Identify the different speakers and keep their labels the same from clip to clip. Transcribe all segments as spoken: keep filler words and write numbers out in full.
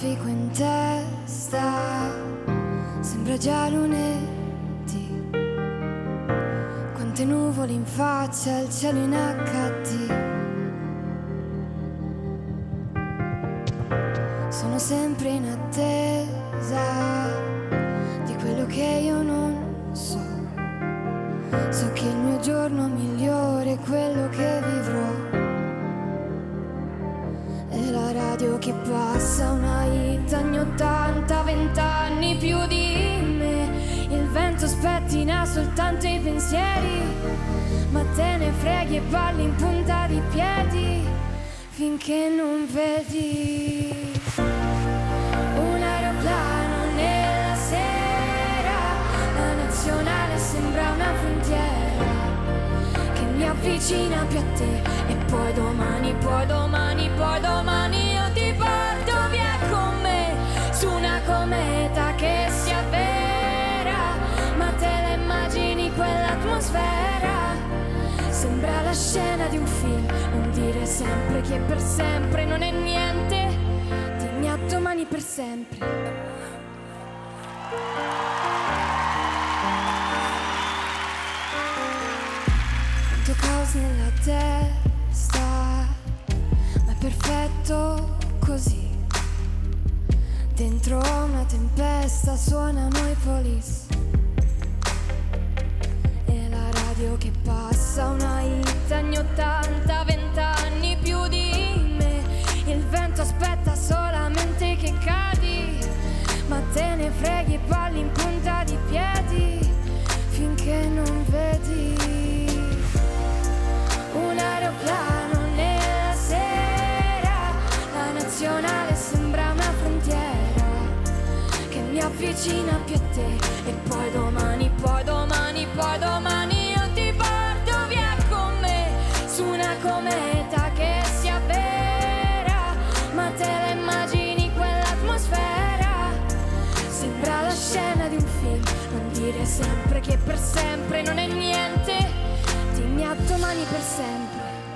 Speaker 1: traffico in testa, sembra già lunedì. Quante nuvole in faccia, il cielo in acca di. Sono sempre in attesa di quello che io non so. So che il mio giorno migliore è quello che vivrò. E la radio che passa, una hit anni ottanta, vent'anni più di me. Il vento spettina soltanto i pensieri, ma te ne freghi e balli in punta di piedi finché non vedi un aeroplano nella sera. La nazionale sembra una frontiera che mi avvicina più a te. E poi domani, poi domani, poi domani io ti porto via con me su una cometa che si avvera. Ma te la immagini quell'atmosfera? Sembra la scena di un film. Non dire sempre che per sempre non è niente. Dimmi a domani per sempre. Tanto caos nella testa, ma è perfetto così. Dentro una tempesta suonano i police. E la radio che passa, una hit anni ottanta, vent'anni più di me. Il vento aspetta solamente che cadi, ma te ne freghi e balli in punta di piedi finché non vedi un aeroplano nella sera. La nazionale sembra una frontiera che mi avvicina più a te. E poi domani, poi domani, poi domani io ti porto via con me su una cometa che si avvera. Ma te la immagini quell'atmosfera? Sembra la scena di un film. Non dire sempre che per sempre non è niente. Dimmi a domani per sempre.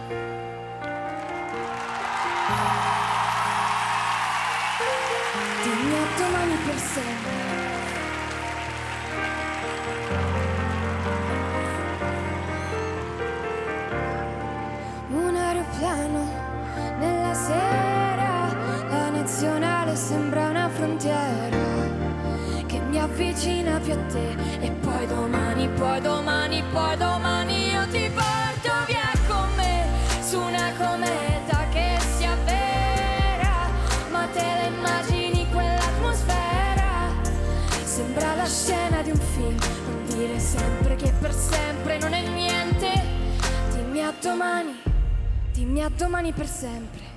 Speaker 1: Dimmi a domani per sempre. Un aeroplano nella sera. La nazionale sembra una frontiera che mi avvicina più a te. E poi domani, poi domani, poi domani io ti porto via con me su una cometa che si avvera. Ma te la immagini quell'atmosfera? Sembra la scena di un film. Non dire sempre che per sempre non è niente. Dimmi a domani, dimmi a domani per sempre.